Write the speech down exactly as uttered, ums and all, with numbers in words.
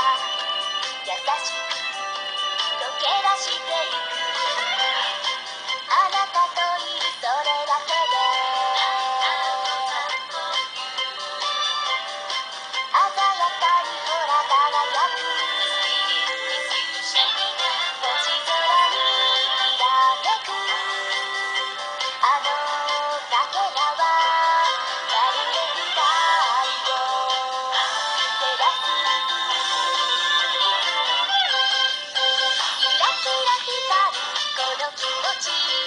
優しく溶け出してゆく。あなたといるそれだけで鮮やかにほら輝く。星空にきらめくあのかけらはまるで未来を照らす。キラキラ光るこの気持ち